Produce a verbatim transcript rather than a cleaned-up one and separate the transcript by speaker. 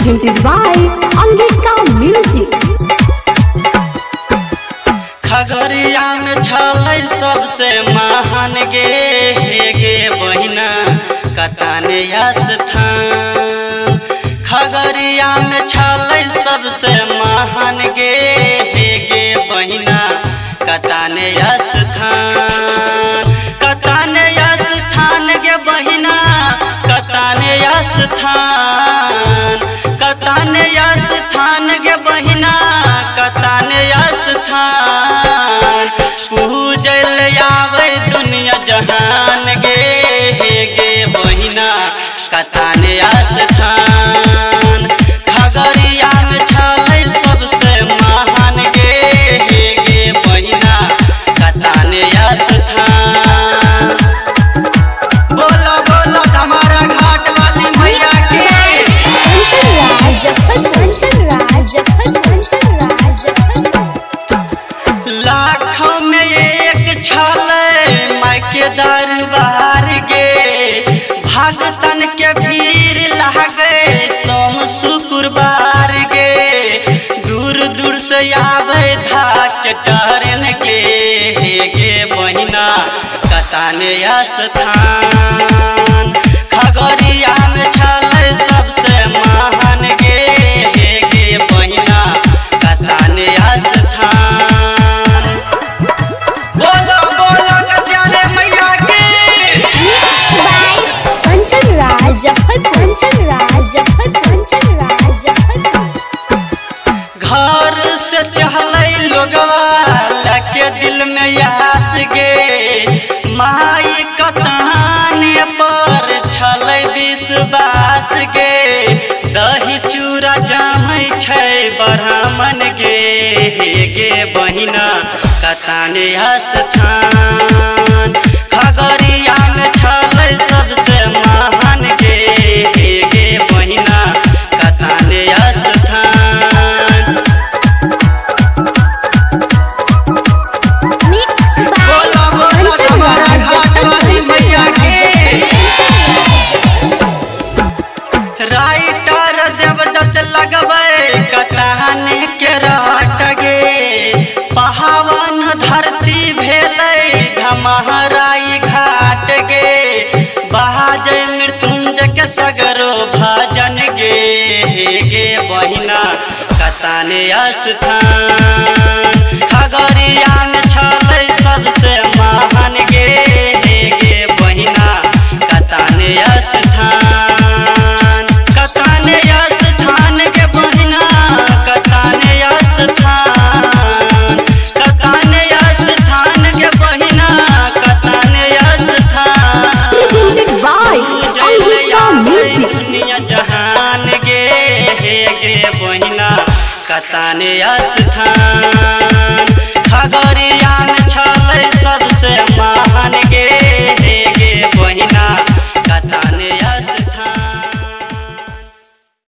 Speaker 1: presented by Angika Music।
Speaker 2: Khagaria में छलै सबसे महान गे हे गे बहिना कताने स्थान। खगड़िया में छलै सबसे महान गे हे गे बहिना कताने स्थान। कताने स्थान गे बहिना कताने स्थान। कताने स्थान गे बहिना कताने स्थान। पूजल आवे दुनिया जहान गे हे गे बहिना कताने स्थान। खगड़िया में छलै सबसे महान गे हे गे बहिना कताने स्थान। बोलो बोलो हमारा घाट वाली मैया के। लाखों में एक छलै माई के दरबार गे। भगतन के भीड़ लागे सोम शुक्रवार गे। दूर दूर से आवे धाक टहरन के हे गे बहिना कताने स्थान। खगड़िया में छलै सबसे महान गे हे गे बहिना कताने स्थान। बोलो बोलो कत्याने मैया के। घर से चहलै लोगवा लके दिल में यास गे। माई कताने पर छलै विश्वास गे। दही चूड़ा जामै छै ब्राह्मण गे हे गे बहिना कताने स्थान। खगड़िया में छलै सबसे महान गे हे गे बहिना कताने स्थान। बोला बोला हमारा घाट वाली मैया के। राइटर देवदत्त लगबै कताने के राट गे। पहावन धरती भेलै घमहराई घाट गे। बाजै मृत्युंजय के सगरो भजन गे हे गे बहिना कताने स्थान। खगड़िया में छलै सबसे महान गे हे गे बहिना कताने स्थान। कताने स्थान के बहिना कताने स्थान। कताने स्थान के बहिना कताने स्थान।
Speaker 1: Presented by Angika Music।
Speaker 2: दुनिया जहान गे हे गे बहिना कताने